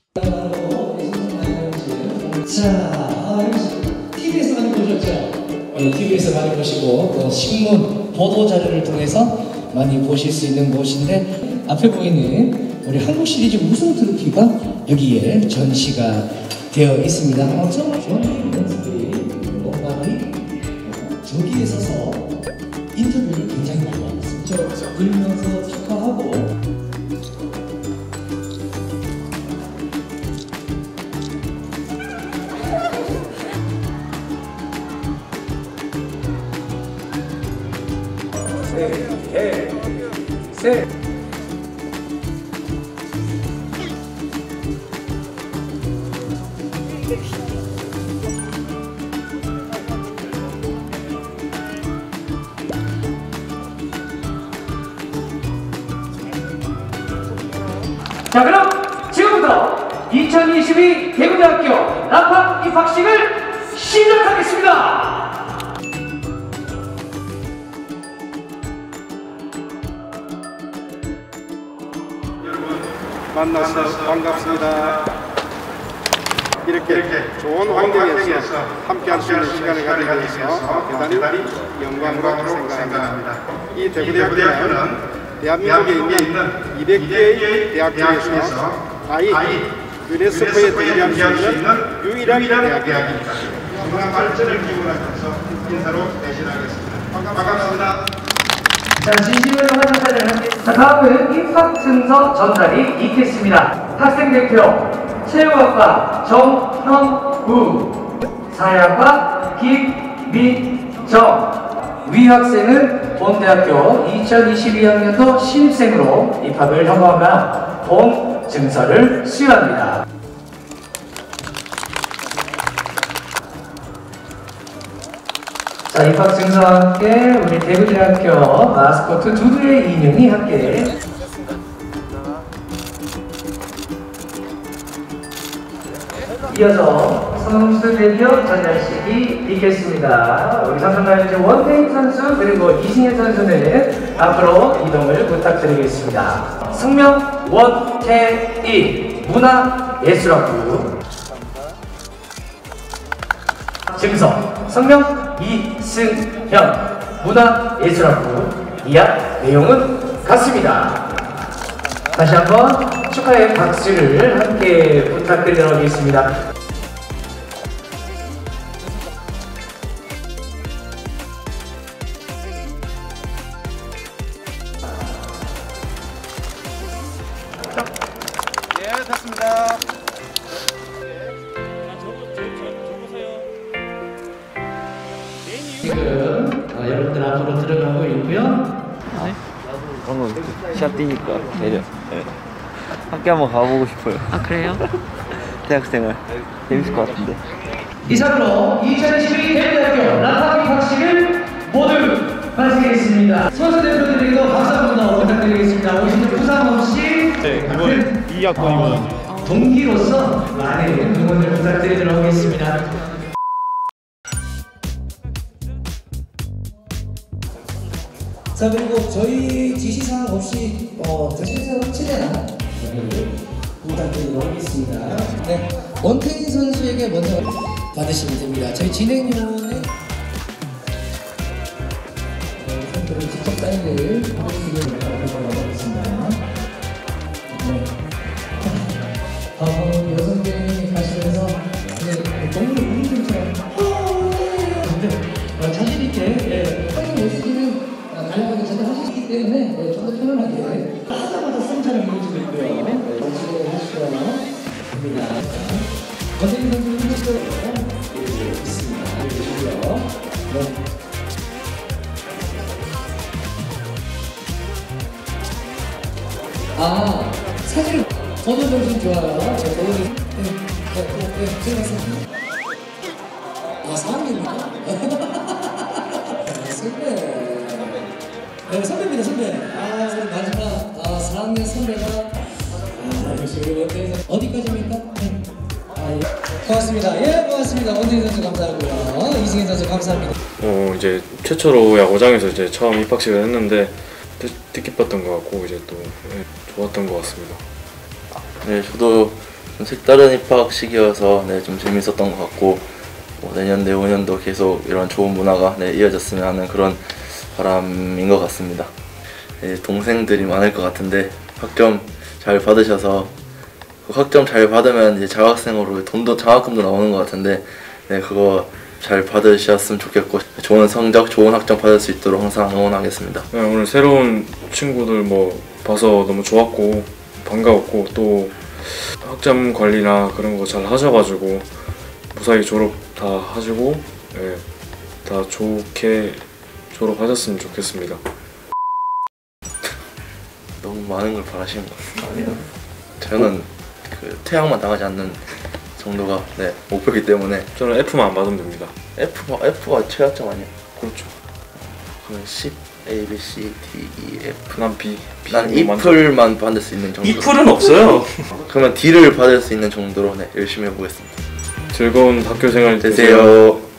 자, TV에서 많이 보셨죠? TV에서 많이 보시고 또 신문, 보도 자료를 통해서 많이 보실 수 있는 곳인데 앞에 보이는 우리 한국 시리즈 우승 트로피가 여기에 전시가 되어 있습니다. 처음 연습들이 엄마들이 저기에 서서 인터뷰를 굉장히 많이 하고 있습니다. 그러면서 축하하고 셋. 자, 그럼 지금부터 2022 대구대학교 납학 입학식을 시작하겠습니다. 만나서 반갑습니다. 이렇게 좋은 환경에서 함께할 수 있는 시간을 가지게 돼서 대단히 영광으로 생각합니다. 이 대구대학교는 대한민국에 있는 200개의 대학 중에서 아이 유네스코에 등재할 수 있는 유일한 대학입니다. 건강한 발전을 기원하면서 인사로 대신하겠습니다. 반갑습니다. 자, 진심으로 환영사를 하겠습니다. 자, 다음은 입학증서 전달이 있겠습니다. 학생대표 체육학과 정형우, 사회학과 김민정, 위학생은 본대학교 2022학년도 신입생으로 입학을 허가하며 본 증서를 수여합니다. 자, 입학 증서와 함께 우리 대구대학교 마스코트 두두의 인형이 함께 이어서 선수 대표 전달식이 있겠습니다. 우리 선수단의 원태인 선수 그리고 이승현 선수는 앞으로 이동을 부탁드리겠습니다. 성명 원태인 문화예술학부 증서 성명 이승현 문화예술학부 이학 내용은 같습니다. 다시 한번 축하의 박수를 함께 부탁드리도록 하겠습니다. 예, 됐습니다. 지금 여러분들 앞으로 들어가고 있고요. 방금 시합 뛰니까 내려. 네. 학교 한번 가보고 싶어요. 아, 그래요? 대학생활 재밌을 것 같은데. 이상으로 2022 대구대학교 납학 입학식을 모두 마치겠습니다. 선수 대표들에게도 박수 한번 더 부탁드리겠습니다. 오신 부상 없이 같은 2학번이면 동기로서 많은 응원을 부탁드리도록 하겠습니다. 자, 그리고 저희 지시사항 없이 최대한 부탁드리도록 하겠습니다. 네, 원태인 선수에게 먼저 받으시면 됩니다. 저희 진행위원회 선수를 직접 사인을 해주시길 바라겠습니다. 네. 여성분이 가시면서 너무 운동처럼 자신 있게 하는 모습은 달려가기 전에 하시기 때문에 좀 더 편안하게 하자마자 승차를 보여주고 있고요. 정치를 하시고요. 됩니다. 권태인 선수는 힘들어 있습니다. 보시고요. 네. 아, 사실 저도 좀 좋아요. 저도 들어갔습니다. 아, 4학년입니까? 선배. 네, 선배입니다, 선배. 아, 우리 마지막 4학년 선배가 역시 우리 원태인 선수 어디까지입니까? 네. 예. 고맙습니다. 예, 고맙습니다. 원태인 선수 감사하고요. 이승현 선수 감사합니다. 이제 최초로 야구장에서 이제 처음 입학식을 했는데 뜻깊었던 것 같고 이제 또 좋았던 것 같습니다. 네, 저도 좀 색다른 입학식이어서 네, 좀 재밌었던 것 같고 뭐 내년 내후년도 계속 이런 좋은 문화가 네, 이어졌으면 하는 그런 바람인 것 같습니다. 네, 동생들이 많을 것 같은데 학점 잘 받으셔서 그 학점 잘 받으면 이제 장학생으로 장학금도 나오는 것 같은데 네, 그거 잘 받으셨으면 좋겠고 좋은 성적, 좋은 학점 받을 수 있도록 항상 응원하겠습니다. 네, 오늘 새로운 친구들 뭐 봐서 너무 좋았고 반가웠고 또 학점 관리나 그런 거 잘 하셔가지고 무사히 졸업 다 하시고 네, 다 좋게 졸업하셨으면 좋겠습니다. 너무 많은 걸 바라시는 것 같습니다. 저는 그 퇴학만 당하지 않는 정도가 네, 목표이기 때문에 저는 F만 안 받으면 됩니다. F가 최하점 아니야? 그렇죠. 그러면 10, A, B, C, D, E, F. 난 B. 난 E풀만 받을 수 있는 정도. E풀은 없어요. 그러면 D를 받을 수 있는 정도로 네, 열심히 해보겠습니다. 즐거운 학교 생활 되세요.